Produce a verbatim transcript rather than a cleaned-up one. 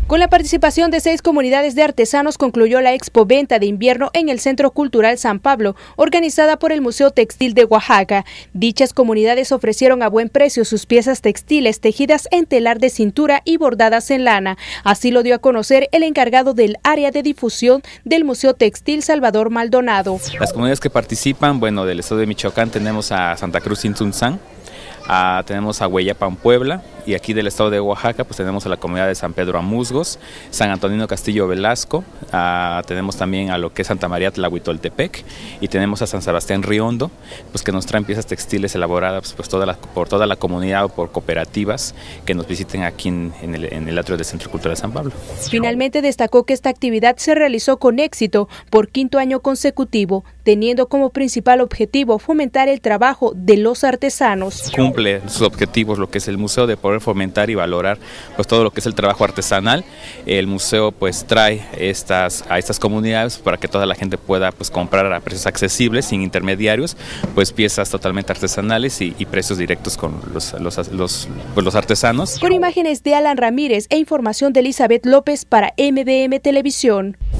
Con la participación de seis comunidades de artesanos concluyó la Expo Venta de Invierno en el Centro Cultural San Pablo, organizada por el Museo Textil de Oaxaca. Dichas comunidades ofrecieron a buen precio sus piezas textiles tejidas en telar de cintura y bordadas en lana. Así lo dio a conocer el encargado del área de difusión del Museo Textil, Salvador Maldonado. Las comunidades que participan, bueno, del estado de Michoacán tenemos a Santa Cruz Intunzán, a, tenemos a Hueyapan, Puebla, y aquí del estado de Oaxaca pues tenemos a la comunidad de San Pedro Amusgos, San Antonino Castillo Velasco, a, tenemos también a lo que es Santa María Tlahuitoltepec, y tenemos a San Sebastián Riondo, pues que nos traen piezas textiles elaboradas pues, toda la, por toda la comunidad o por cooperativas que nos visiten aquí en, en, el, en el atrio del Centro Cultural San Pablo. Finalmente destacó que esta actividad se realizó con éxito por quinto año consecutivo, teniendo como principal objetivo fomentar el trabajo de los artesanos. Cumple sus objetivos, lo que es el museo, de poder fomentar y valorar pues todo lo que es el trabajo artesanal. El museo pues trae estas a estas comunidades para que toda la gente pueda pues comprar a precios accesibles, sin intermediarios, pues piezas totalmente artesanales y, y precios directos con los, los, los, pues, los artesanos. Con imágenes de Alan Ramírez e información de Elizabeth López para M B M Televisión.